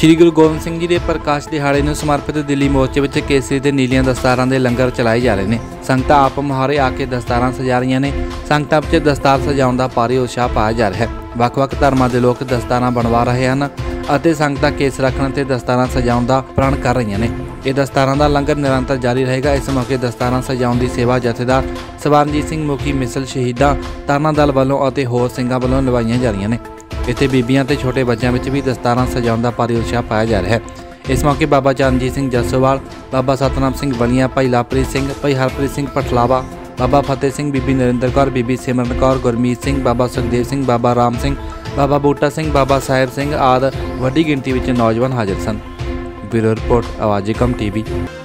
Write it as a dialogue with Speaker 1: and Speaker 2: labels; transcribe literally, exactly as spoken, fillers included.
Speaker 1: श्री गुरु गोबिंद सिंह जी के प्रकाश दिहाड़े नूं समर्पित दिल्ली मोर्चे विच केसरी ते नीलियां दस्तारां दे लंगर चलाए जा रहे हैं। संगतां आप मुहारे आके दस्तारां सजा रही ने। संगतां विच दस्तार सजाउण दा भारी उत्साह पाया जा रहा है। ਵੱਖ-ਵੱਖ धर्मां दे लोग दस्तारां बनवा रहे हैं ਅਤੇ संगतां केस रखण ते दस्तारां सजाउण दा प्रण कर रही ने। ਇਹ दस्तारां दा लंगर निरंतर जारी रहेगा। इस मौके दस्तारां सजाउण दी सेवा जथेदार ਸਵਰਨਜੀਤ ਸਿੰਘ मुखी मिसल शहीदां ताना दल वालों ਅਤੇ होर ਸਿੰਘਾਂ वालों निभाईਆਂ जा रही ने। इत्थे बीबियां ते छोटे बच्चों में भी दस्तारां सजाउण दा भारी उत्साह पाया जा रहा है। इस मौके बाबा चरणजीत सिंह जसोवाल, बाबा सतनाम सिंह बलिया, भाई लवप्रीत सिंह, भाई हरप्रीत सिंह पठलावा, बाबा फतेह सिंह, बीबी नरिंदर कौर, बीबी सिमरन कौर, गुरमीत सिंह, बाबा सुखदेव सिंह, बाबा राम सिंह, बाबा बूटा सिंह, बाबा साहिब सिंह आदि वड्डी गिणती में नौजवान हाजिर सन। ब्यूरो रिपोर्ट आवाज़ कम टीवी।